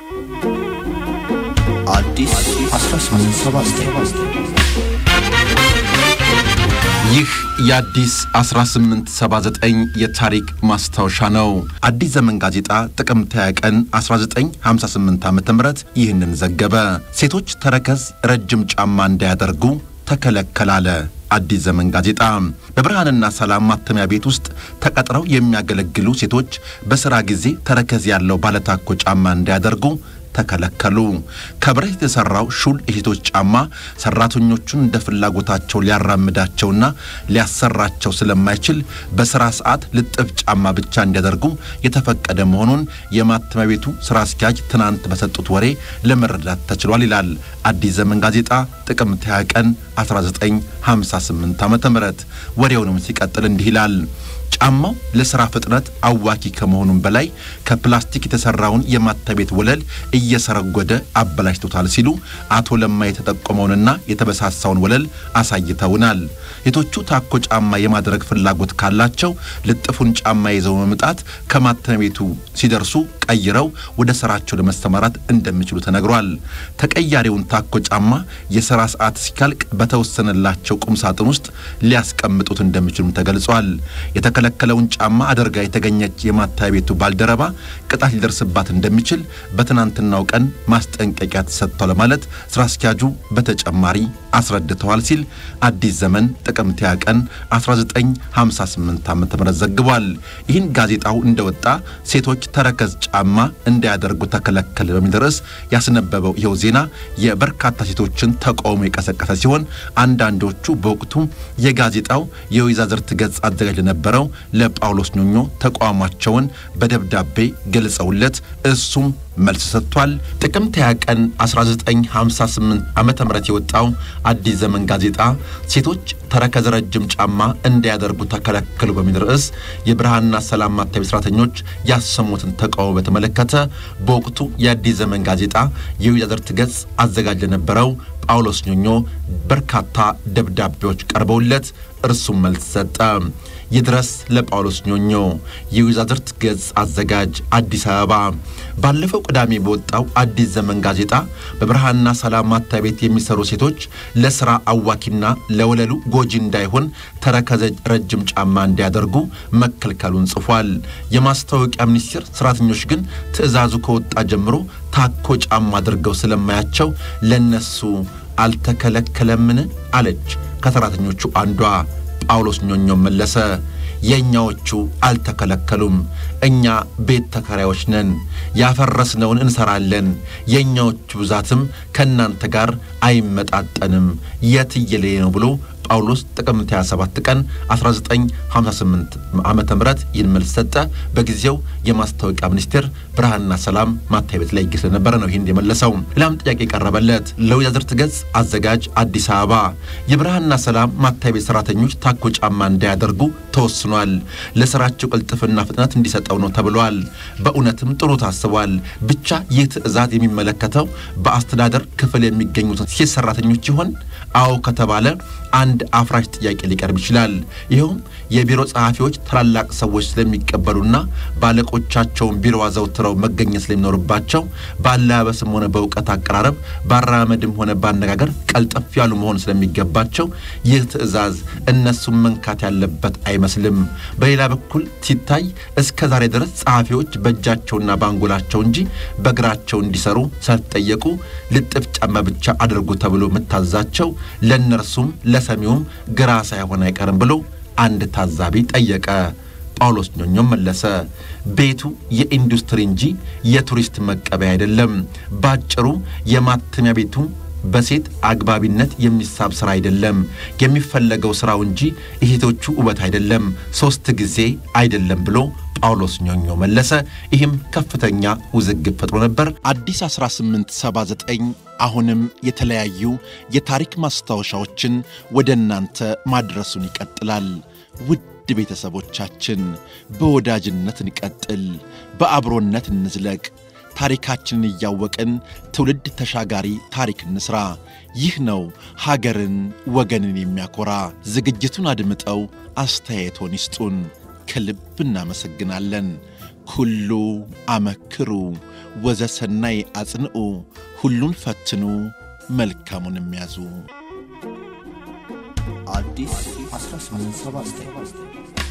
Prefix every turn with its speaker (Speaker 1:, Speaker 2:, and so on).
Speaker 1: አዲስ 1879
Speaker 2: ይህ የአዲስ 1879 የታሪክ ማስታወሻ ነው። አዲስ ዘመን ጋዜጣ ጥቅምት 20 ቀን 1958 ዓ.ም ይህንን ዘገበ። ሴቶች ተረከዝ ረጅም ጫማ እንዳያደርጉ ተከለከላለ። አዲስ ዘመን ጋዜጣ በብርሃንና ሰላም ማተሚያ ቤት ውስጥ ተቀጥረው የሚያገለግሉ ሴቶች በሥራ ጊዜ ተረከዝ ያለው ባለታኮ ጫማ እንዳያደርጉ ተከለከሉ። ከብረት የተሰራው ሹል የሴቶች ጫማ ሰራተኞቹን እንደ ፍላጎታቸው ሊያራምዳቸውና ሊያሰራቸው ስለማይችል በሥራ ሰዓት ልጥፍ ጫማ ብቻ እንዲያደርጉ የተፈቀደ መሆኑን የማተሚያ ቤቱ ሥራ አስኪያጅ ትናንት በሰጡት ወሬ ለመረዳት ተችሏል ይላል አዲስ ዘመን ጋዜጣ ጥቅምት 20 ቀን 1958 ዓ.ም። ወሬውንም ሲቀጥል እንዲህ ይላል። ጫማው ለሥራ ፍጥነት አዋኪ ከመሆኑም በላይ ከፕላስቲክ የተሰራውን የማተሚያ ቤት ወለል እየሰረጎደ አበላሽቶታል ሲሉ አቶ ለማ የተጠቆመውንና የተበሳሳውን ወለል አሳይተውናል። ሴቶቹ ታኮ ጫማ የማድረግ ፍላጎት ካላቸው ልጥፉን ጫማ ይዘው መምጣት ከማተሚያ ቤቱ ሲደርሱ ቀይረው ወደ ሥራቸው ለመስተማራት እንደሚችሉ ተነግሯል። ተቀያሪውን ታኮ ጫማ የሥራ ሰዓት ሲካልቅ በተወሰነላቸው ቁም ሳጥን ውስጥ ሊያስቀምጡት እንደሚችሉም ተገልጿል። የተከለከለውን ጫማ አድርጋ የተገኘች የማተሚያ ቤቱ ባልደረባ ቅጣት ሊደርስባት እንደሚችል በትናንትናው ቀን ማስጠንቀቂያ ተሰጥቷል ማለት ሥራ አስኪያጁ በተጨማሪ አስረድተዋል ሲል አዲስ ዘመን ጥቅምት 20 ቀን 1958 ዓ.ም ዘግቧል። ይህን ጋዜጣው እንደወጣ ሴቶች ተረከዝ ጫማ እንዳያደርጉ ተከለከለ በሚል ርዕስ ያስነበበው ይኸው ዜና የበርካታ ሴቶችን ተቃውሞ የቀሰቀሰ ሲሆን አንዳንዶቹ በወቅቱ የጋዜጣው የወይዛዝርት ገጽ አዘጋጅ ለነበረው ለጳውሎስ ኞኞ ተቃውሟቸውን በደብዳቤ ገልጸውለት እሱም መልስ ሰጥቷል። ጥቅምት 20 ቀን 1958 ዓ.ም የወጣው አዲስ ዘመን ጋዜጣ ሴቶች ተረከዝ ረጅም ጫማ እንዳያደርጉ ተከለከሉ በሚል ርዕስ የብርሃንና ሰላም ማተሚያ ሰራተኞች ያሰሙትን ተቃውሞ በተመለከተ በወቅቱ የአዲስ ዘመን ጋዜጣ የወይዛዝርት ገጽ አዘጋጅ ለነበረው ጳውሎስ ኞኞ በርካታ ደብዳቤዎች ቀርበውለት እርሱም መልስ ሰጠ። ይድረስ ለጳውሎስ ኞኞ የወይዛዝርት ገጽ አዘጋጅ አዲስ አበባ። ባለፈው ቅዳሜ በወጣው አዲስ ዘመን ጋዜጣ በብርሃንና ሰላም ማተሚያ ቤት የሚሰሩ ሴቶች ለሥራ አዋኪና ለወለሉ ጎጂ እንዳይሆን ተረከዝ ረጅም ጫማ እንዲያደርጉ መከልከሉን ጽፏል። የማስታወቂያ ሚኒስቴር ሰራተኞች ግን ትዕዛዙ ከወጣ ጀምሮ ታኮ ጫማ አድርገው ስለማያቸው ለነሱ አልተከለከለምን አለች ከሰራተኞቹ አንዷ። ጳውሎስ ኞኞ መለሰ፣ የኛዎቹ አልተከለከሉም፣ እኛ ቤት ተከራዮች ነን፣ ያፈረስነውን እንሰራለን፣ የኛዎቹ ብዛትም ከናንተ ጋር አይመጣጠንም፣ የትየለየ ነው ብሎ ጳውሎስ ጥቅምት 27 ቀን 1958 ዓመተ ምህረት ይህን መልስ ሰጠ። በጊዜው የማስታወቂያ ሚኒስቴር ብርሃንና ሰላም ማተሚያ ቤት ላይ ይገኝ ነበር ነው ይህን የመለሰው። ሌላም ጥያቄ ቀረበለት። ለወይዛዝርት ገጽ አዘጋጅ አዲስ አበባ የብርሃንና ሰላም ማተሚያ ቤት ሰራተኞች ታኮ ጫማ እንዳያደርጉ ተወስኗል። ለሥራቸው ቅልጥፍና ፍጥነት እንዲሰጠው ነው ተብሏል። በእውነትም ጥሩ ታስቧል። ብቻ ይህ ትዕዛዝ የሚመለከተው በአስተዳደር ክፍል የሚገኙትን ሴት ሰራተኞች ይሆን? አዎ ከተባለ አንድ አፍራሽ ጥያቄ ሊቀርብ ይችላል። ይሄውም የቢሮ ጸሐፊዎች ታላላቅ ሰዎች ስለሚቀበሉና ባለቆቻቸውን ቢሮ አዘውትረው መገኘት ስለሚኖርባቸው ባለባበስም ሆነ በእውቀት አቀራረብ ባራመድም ሆነ ባነጋገር ቀልጠፍ ያሉ መሆን ስለሚገባቸው ይህ ትዕዛዝ እነሱም መንካት ያለበት አይመስልም። በሌላ በኩል ሲታይ እስከ ዛሬ ድረስ ጸሐፊዎች በእጃቸውና ባንጎላቸው እንጂ በእግራቸው እንዲሰሩ ሳይጠየቁ ልጥፍ ጫማ ብቻ አድርጉ ተብሎ መታዛቸው ለነርሱም ለሰሚውም ግራ ሳይሆን አይቀርም ብሎ አንድ ታዛቢ ጠየቀ። ጳውሎስ ኞኞ መለሰ፣ ቤቱ የኢንዱስትሪ እንጂ የቱሪስት መቀበያ አይደለም። ባጭሩ የማተሚያ ቤቱ በሴት አግባቢነት የሚሳብ ሥራ አይደለም። የሚፈለገው ሥራው እንጂ የሴቶቹ ውበት አይደለም፣ 3 ጊዜ አይደለም ብሎ ጳውሎስ ኞኞ መለሰ። ይህም ከፍተኛ ውዝግብ ፈጥሮ ነበር። አዲስ 1879 አሁንም የተለያዩ የታሪክ ማስታወሻዎችን ወደ እናንተ ማድረሱን ይቀጥላል። ውድ ቤተሰቦቻችን በወዳጅነት እንቀጥል፣ በአብሮነት እንዝለቅ። ታሪካችንን እያወቅን ትውልድ ተሻጋሪ ታሪክ እንስራ። ይህ ነው ሀገርን ወገንን የሚያኮራ። ዝግጅቱን አድምጠው አስተያየቶን ይስጡን። ከልብ እናመሰግናለን። ሁሉ አመክሩ ወዘሰናይ አጽንዑ ሁሉን ፈትኑ መልካሙንም ያዙ።
Speaker 1: አዲስ 1879